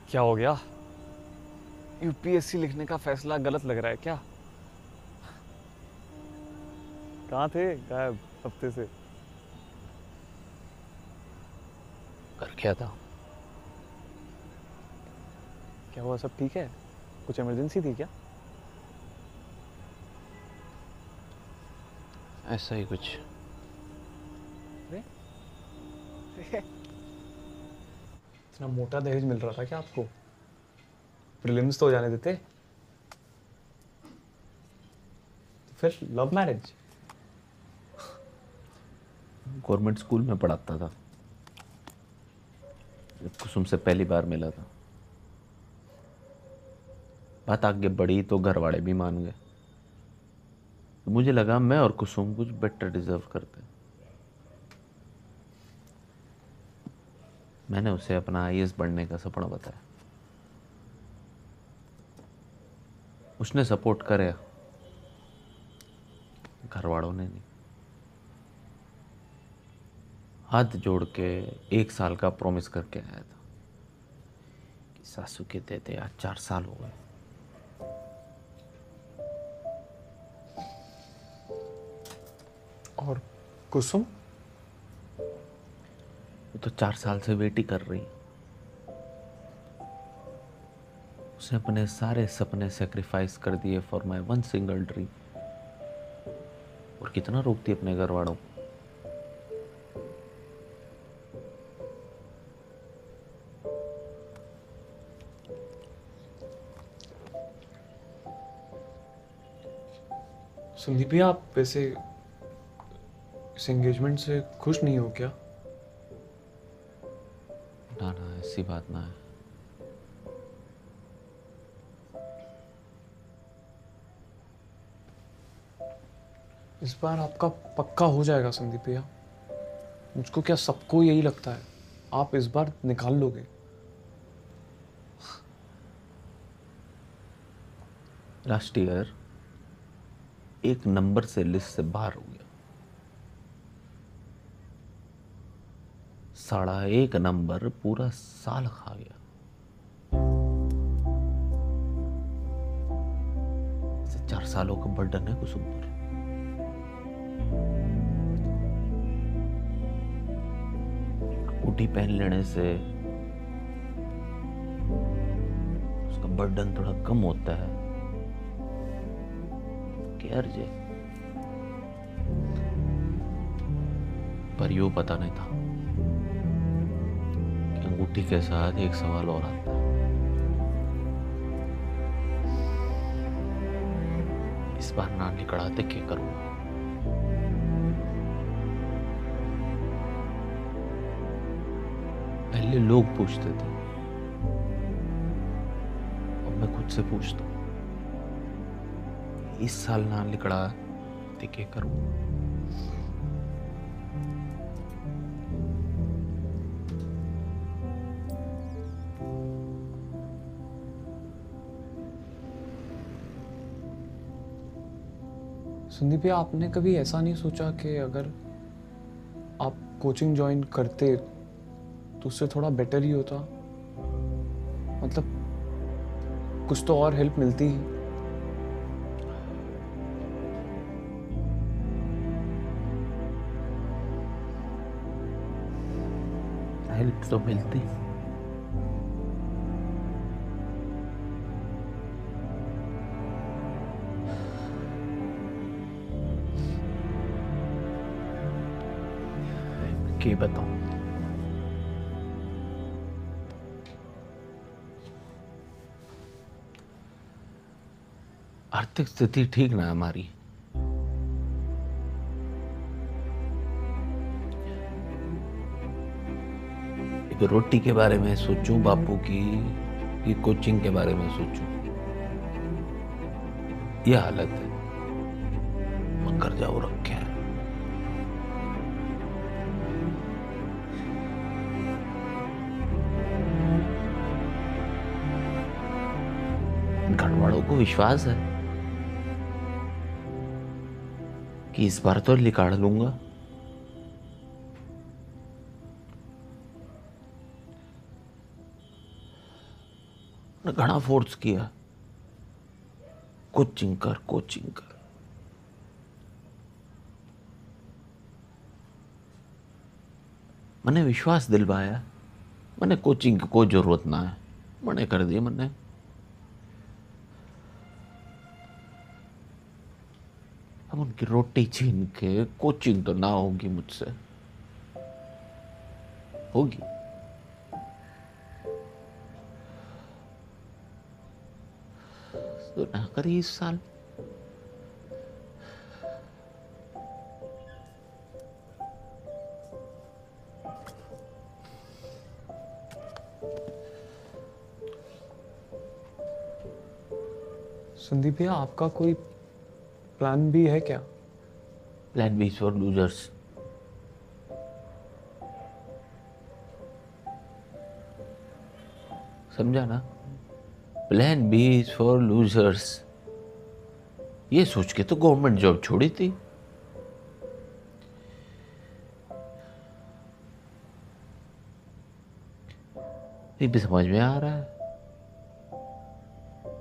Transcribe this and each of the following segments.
क्या हो गया? यूपीएससी लिखने का फैसला गलत लग रहा है क्या? कहाँ थे गायब हफ्ते से? कर क्या था? क्या हुआ, सब ठीक है? कुछ इमरजेंसी थी क्या? ऐसा ही कुछ। अरे इतना मोटा दहेज मिल रहा था क्या आपको? प्रीलिम्स तो हो जाने देते। तो फिर लव मैरिज? गवर्नमेंट स्कूल में पढ़ाता था जब कुसुम से पहली बार मिला था। बात आगे बढ़ी तो घर वाले भी मान गए। तो मुझे लगा मैं और कुसुम कुछ बेटर डिजर्व करते हैं। मैंने उसे अपना आईएएस बनने का सपना बताया। उसने सपोर्ट करे, घर वालों ने नहीं। हाथ जोड़ के 1 साल का प्रॉमिस करके आया था कि सासू के देते आज 4 साल हो गए। और कुसुम? वो तो 4 साल से वेट ही कर रही। उसने अपने सारे सपने सेक्रीफाइस कर दिए for my one single dream. और कितना रोकती अपने घर वालों को। संदीप भैया, आप वैसे इस एंगेजमेंट से खुश नहीं हो क्या? ना ना, ऐसी बात ना है। इस बार आपका पक्का हो जाएगा संदीप भैया। मुझको क्या, सबको यही लगता है। आप इस बार निकाल लोगे। लास्ट ईयर एक नंबर से लिस्ट से बाहर हो गया। 1.5 नंबर पूरा साल खा गया। 4 सालों का बर्डन है कुसुम पर। अंगूठी पहन लेने से उसका बर्डन थोड़ा कम होता है। केयर जे, पर यूं पता नहीं था कि अंगूठी के साथ एक सवाल और आता है। इस बार ना निकड़ाते क्या करूंगा। पहले लोग पूछते थे, अब मैं खुद से पूछता हूं, इस साल ना निकड़ा तो क्या करूंगा। संदीप भैया, आपने कभी ऐसा नहीं सोचा कि अगर आप कोचिंग ज्वाइन करते तो उससे थोड़ा बेटर ही होता? मतलब कुछ तो और हेल्प मिलती ही। हेल्प तो मिलती। क्या बताऊं। आर्थिक स्थिति ठीक ना है हमारी। एक रोटी के बारे में सोचूं बापू की, कि कोचिंग के बारे में सोचूं। यह हालत है। मकर जाओ रखे हैं। घर वालों को विश्वास है कि इस बार तो निकाल लूंगा। मैंने घना फोर्स किया, कोचिंग कर कोचिंग कर। मैंने विश्वास दिलवाया, मैंने कोचिंग की कोई जरूरत ना है, मैंने कर दिया। मैंने अब उनकी रोटी छीन के कोचिंग तो ना होगी मुझसे, होगी। तो ना करी इस साल। संदीप भैया, आपका कोई प्लान भी है क्या? Plan B for losers. समझा ना? Plan B is for losers. ये सोच के तो गवर्नमेंट जॉब छोड़ी थी। ये भी समझ में आ रहा है।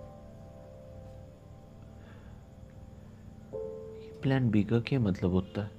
प्लान बी का क्या मतलब होता है?